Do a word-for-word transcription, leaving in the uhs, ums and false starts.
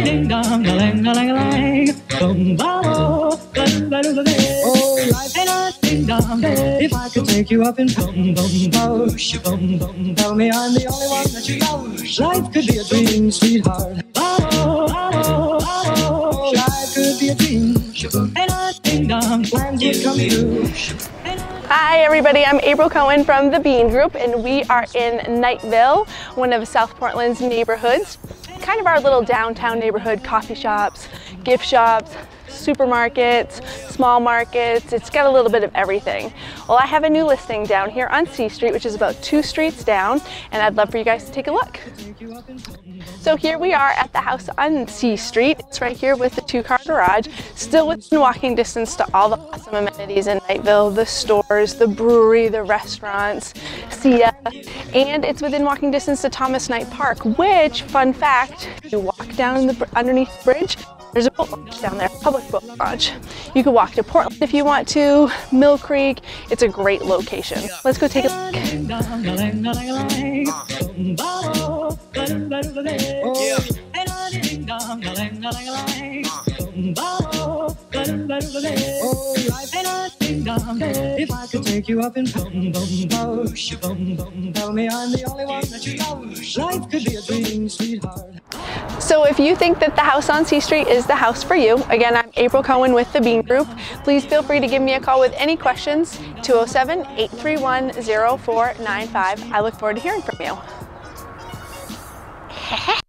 ding dong, da lang, da lang, lang. Boom, ba, oh, ba, ba, ba, ba. Oh, life ain't a ding dong. If I could take you up and boom, boom, boom, boom, boom, tell me I'm the only one that you love. Life could be a dream, sweetheart. Oh, oh, oh, life could be a dream. Ain't a ding dong, plans would come true. Hi everybody, I'm April Cohen from the Bean Group, and we are in Knightville, one of South Portland's neighborhoods. Kind of our little downtown neighborhood, coffee shops, gift shops, supermarkets, small markets. It's got a little bit of everything. Well, I have a new listing down here on C Street, which is about two streets down, and I'd love for you guys to take a look. So here we are at the house on C Street. It's right here with the two-car garage, still within walking distance to all the awesome amenities in Knightville, the stores, the brewery, the restaurants, S I A, and it's within walking distance to Thomas Knight Park, which, fun fact, you walk down the underneath the bridge, there's a boat launch down there, public boat launch. You can walk to Portland if you want to, Mill Creek. It's a great location. Let's go take a look. If I could take you up and boom, boom, boom, boom, tell me I'm the only one that you love. Life could be a dream, sweetheart. So if you think that the house on C Street is the house for you, again, I'm April Cohen with the Bean Group. Please feel free to give me a call with any questions, two oh seven, eight three one, oh four nine five. I look forward to hearing from you.